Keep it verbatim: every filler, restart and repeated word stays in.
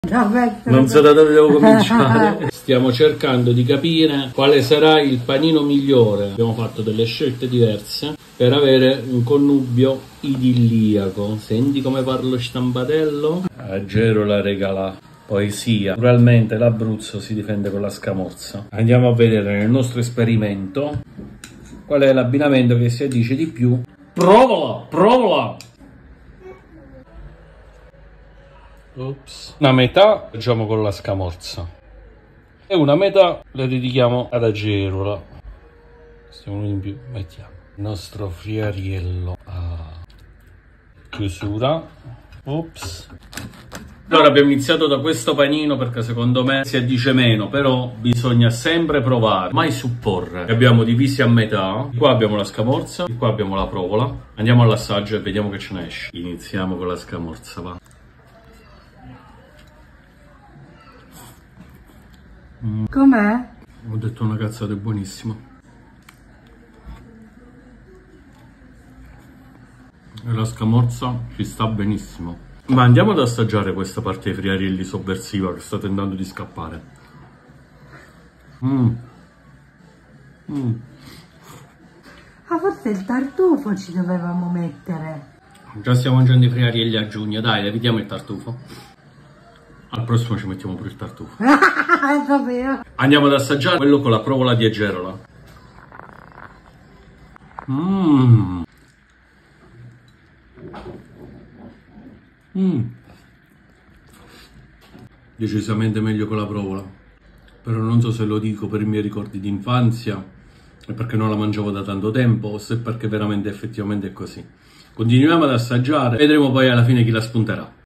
Non so da dove devo cominciare. Stiamo cercando di capire quale sarà il panino migliore. Abbiamo fatto delle scelte diverse per avere un connubio idilliaco. Senti come parlo stampatello? A Gero la regala poesia. Naturalmente l'Abruzzo si difende con la scamorza. Andiamo a vedere nel nostro esperimento qual è l'abbinamento che si addice di più. Provala, provala! Ops. Una metà facciamo con la scamorza e una metà la dedichiamo ad Agerola. Stiamo in più, mettiamo il nostro friariello a chiusura. Ops. Allora abbiamo iniziato da questo panino perché secondo me si addice meno, però bisogna sempre provare, mai supporre. Li abbiamo divisi a metà. Qua abbiamo la scamorza, qua abbiamo la provola. Andiamo all'assaggio e vediamo che ce ne esce. Iniziamo con la scamorza, va. Mm. Com'è? Ho detto una cazzata, è buonissimo. E la scamorza ci sta benissimo. Ma andiamo ad assaggiare questa parte dei friarielli sovversiva che sta tentando di scappare. Mm. Mm. Ah, forse il tartufo ci dovevamo mettere. Già stiamo mangiando i friarielli a giugno, dai, evitiamo il tartufo. Al prossimo ci mettiamo pure il tartufo. Andiamo ad assaggiare quello con la provola di Agerola. Mmm. Mm. Decisamente meglio con la provola, però non so se lo dico per i miei ricordi di infanzia e perché non la mangiavo da tanto tempo o se perché veramente effettivamente è così. Continuiamo ad assaggiare, vedremo poi alla fine chi la spunterà.